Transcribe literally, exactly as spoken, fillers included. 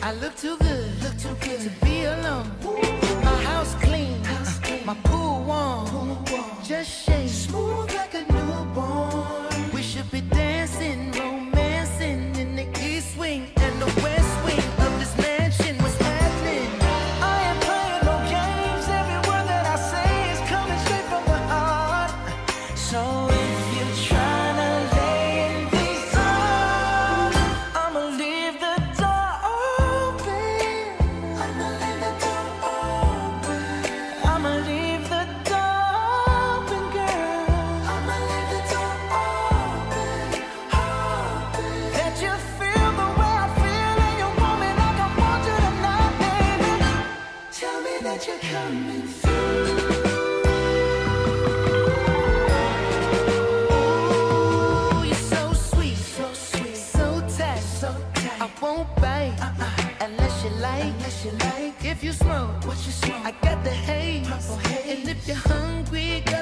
I look too good, look too good to be alone. My house clean, house clean. My pool warm, pool warm. Just shake smooth like a newborn. We should be dancing, romancing in the east wing and the west wing of this mansion. What's happening? I ain't playing no games. Every word that I say is coming straight from the heart. So if you're trying to lay in these arms, I'ma leave the door open. I'ma leave the door open. I'ma leave the door open, girl. I'ma leave the door open, open. That you feel the way I feel and you want me like I want you tonight, baby. Tell me that you're coming through. Ooh, you're so sweet, so sweet, so tight, so tight. I won't bite uh-uh. unless you like, unless you like. If you smoke, what you smoke? I got the haze. And if you're hungry, girl,